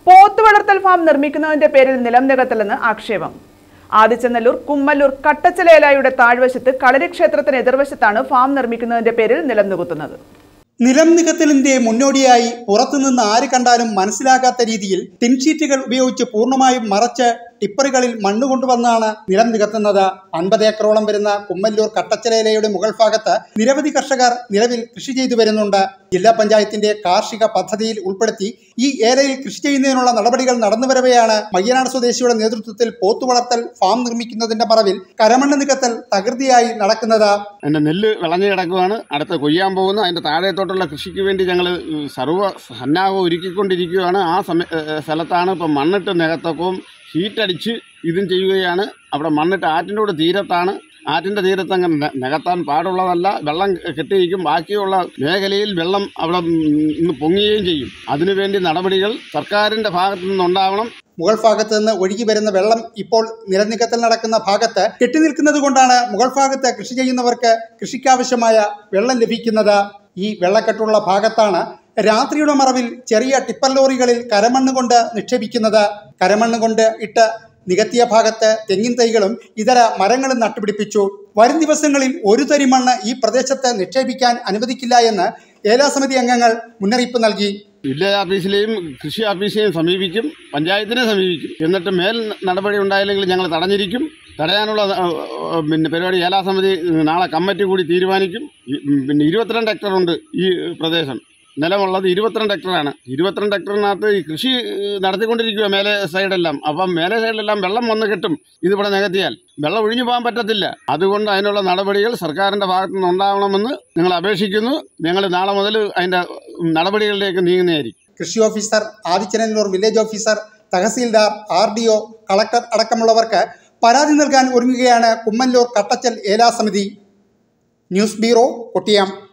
പോത്ത് വളർത്തൽ ഫാം നിർമ്മിക്കുന്നതിന്റെ പേരിൽ നിലം നികത്തലെന്ന് ആക്ഷേപം. ആദിച്ചനല്ലൂർ കുമ്മല്ലൂർ കട്ടച്ചലേലായുടെ താഴ്വശത്ത് കളരി ക്ഷേത്രത്തിന് എതിർവശത്താണ് ഫാം നിർമ്മിക്കുന്നതിന്റെ പേരിൽ നിലം നികത്തുന്നത്. നിലം നികത്തലിന്റെ മുന്നോടിയായി പുറത്തുനിന്ന് ആര് കണ്ടാലും മനസ്സിലാകാത്ത രീതിയിൽ ടിൻഷീറ്റുകൾ ഉപയോഗിച്ച് പൂർണ്ണമായും മറച്ച് ടിപ്പറുകളിൽ മണ്ണ് കൊണ്ടുവന്നാണ് നിലം നികത്തുന്നത്. 50 ഏക്കറോളം വരുന്ന കുമ്മല്ലൂർ കട്ടച്ചലേലയുടെ മുകൾ ഭാഗത്ത് നിരവധി കർഷകർ നിലവിൽ കൃഷി ചെയ്തു വരുന്നുണ്ട്. ജില്ലാ പഞ്ചായത്തിന്റെ കാർഷിക പദ്ധതിയിൽ ഉൾപ്പെടുത്തി ഈ ഏലയിൽ കൃഷി ചെയ്യുന്നതിനുള്ള നടപടികൾ നടന്നുവരവെയാണ് മയ്യനാട് സ്വദേശിയുടെ നേതൃത്വത്തിൽ പോത്തു വളർത്തൽ ഫാം നിർമ്മിക്കുന്നതിന്റെ മറവിൽ കരമണ്ണ് നികത്തൽ തകൃതിയായി നടക്കുന്നത്. എൻ്റെ നെല്ല് വിളഞ്ഞു കിടക്കുകയാണ്, അടുത്ത് കൊയ്യാൻ പോകുന്നു. അതിൻ്റെ താഴത്തോട്ടുള്ള കൃഷിക്ക് വേണ്ടി ഞങ്ങൾ സർവ്വ സന്നാഹം ഒരുക്കിക്കൊണ്ടിരിക്കുകയാണ്. ആ സ്ഥലത്താണ് ഇപ്പം മണ്ണിട്ട് നികത്തക്കവും ഷീറ്റടിച്ച് ഇതും ചെയ്യുകയാണ്. അവിടെ മണ്ണിട്ട് ആറ്റിൻ്റെ തീരത്താണ്. ആറ്റിൻ്റെ തീരത്ത് അങ്ങ് നികത്താൻ പാടുള്ളതല്ല. വെള്ളം കെട്ടിയിരിക്കും. ബാക്കിയുള്ള മേഖലയിൽ വെള്ളം അവിടെ നിന്ന് പൊങ്ങുകയും ചെയ്യും. അതിനുവേണ്ടി നടപടികൾ സർക്കാരിൻ്റെ ഭാഗത്തു നിന്നുണ്ടാവണം. മുകൾ ഭാഗത്ത് നിന്ന് ഒഴുകി വരുന്ന വെള്ളം ഇപ്പോൾ നിലനികത്തൽ നടക്കുന്ന ഭാഗത്ത് കെട്ടിനിൽക്കുന്നത് കൊണ്ടാണ് മുകൾ ഭാഗത്ത് കൃഷി ചെയ്യുന്നവർക്ക് കൃഷിക്കാവശ്യമായ വെള്ളം ലഭിക്കുന്നത്. ഈ വെള്ളക്കെട്ടുള്ള ഭാഗത്താണ് രാത്രിയുടെ മറവിൽ ചെറിയ ടിപ്പർ ലോറികളിൽ കരമണ്ണ് കൊണ്ട് നിക്ഷേപിക്കുന്നത്. കരമണ്ണ് കൊണ്ട് ഇട്ട് നികത്തിയ ഭാഗത്ത് തെങ്ങിൻ തൈകളും ഇതര മരങ്ങളും നട്ടുപിടിപ്പിച്ചു. വരും ദിവസങ്ങളിൽ ഒരു തരി മണ്ണ് ഈ പ്രദേശത്ത് നിക്ഷേപിക്കാൻ അനുവദിക്കില്ല എന്ന് ഏലാസമിതി അംഗങ്ങൾ മുന്നറിയിപ്പ് നൽകി. വില്ലേജ് ഓഫീസിലെയും കൃഷി ഓഫീസിനെയും സമീപിക്കും, പഞ്ചായത്തിനെ സമീപിക്കും. എന്നിട്ട് മേൽ നടപടി ഉണ്ടായില്ലെങ്കിൽ ഞങ്ങൾ തടഞ്ഞിരിക്കും. തടയാനുള്ള പരിപാടി ഏലാസമിതി നാളെ കമ്മിറ്റി കൂടി തീരുമാനിക്കും. 22 ഹെക്ടറുണ്ട് ഈ പ്രദേശം. നിലമുള്ളത് 22 ഹെക്ടറാണ്. 22 ഹെക്ടറിനകത്ത് ഈ കൃഷി നടത്തിക്കൊണ്ടിരിക്കുക മേലെ സൈഡെല്ലാം. അപ്പം മേലെ സൈഡിലെല്ലാം വെള്ളം വന്ന് കെട്ടും. ഇതിവിടെ നികത്തിയാൽ വെള്ളം ഒഴിഞ്ഞു പോകാൻ പറ്റത്തില്ല. അതുകൊണ്ട് അതിനുള്ള നടപടികൾ സർക്കാരിൻ്റെ ഭാഗത്തു നിന്ന് ഉണ്ടാവണമെന്ന് ഞങ്ങൾ അപേക്ഷിക്കുന്നു. ഞങ്ങൾ നാളെ മുതൽ അതിൻ്റെ നടപടികളിലേക്ക് നീങ്ങുന്നതായിരിക്കും. കൃഷി officer, Adichanallur village officer, tahsildar, RDO, collector അടക്കമുള്ളവർക്ക് പരാതി നൽകാൻ ഒരുങ്ങുകയാണ് കുമ്മല്ലൂർ കട്ടച്ചൽ ഏലാസമിതി. News bureau, Kottiyam.